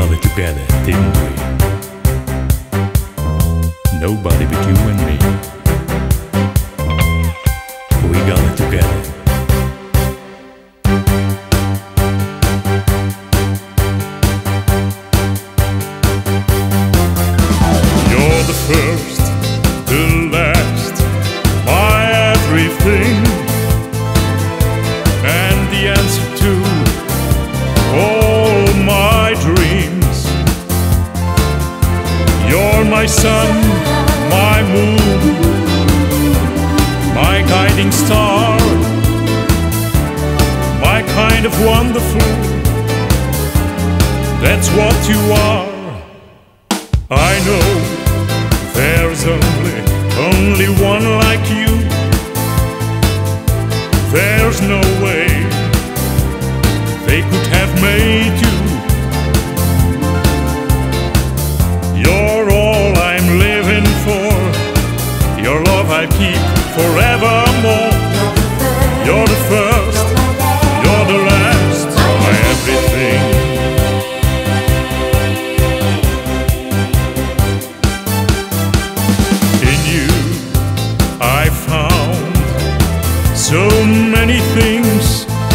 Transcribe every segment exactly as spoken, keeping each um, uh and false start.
got it together, didn't we? Nobody but you and me. We got it together. You're the first, the last, my everything, and the answer to all my dreams. You're my sun, my moon, my guiding star, my kind of wonderful. That's what you are. I know there's only, only one like you. There's no way they could have made you. You're all I'm living for. Your love I keep forevermore. You're the first, you're the last, my everything. In you I found so many things.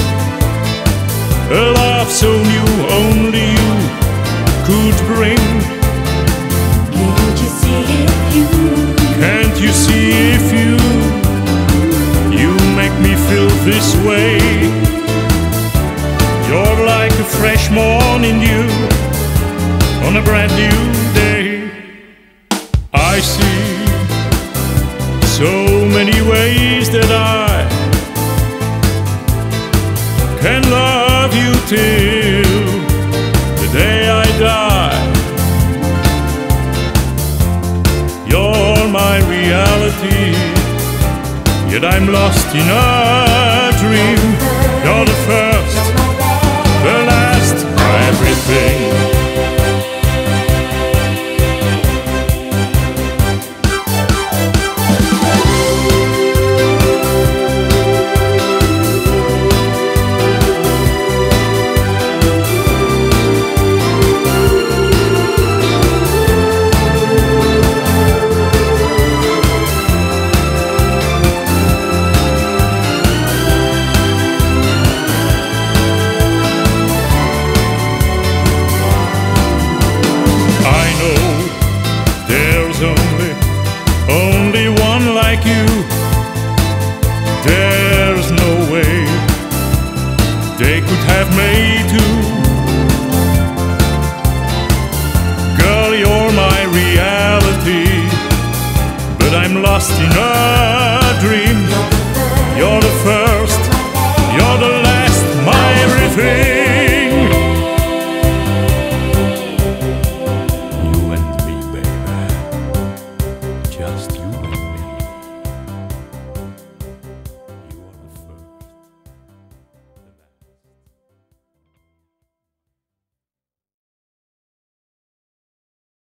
A love so new only you could bring. Can't you see if you Can't you see if you You make me feel this way. You're like a fresh morning dew on a brand new day. I see so many ways that I can love you till the day I die. You're my reality, yet I'm lost in a dream. You're the first, the last, everything. There's no way they could have made you. Girl, you're my reality, but I'm lost in a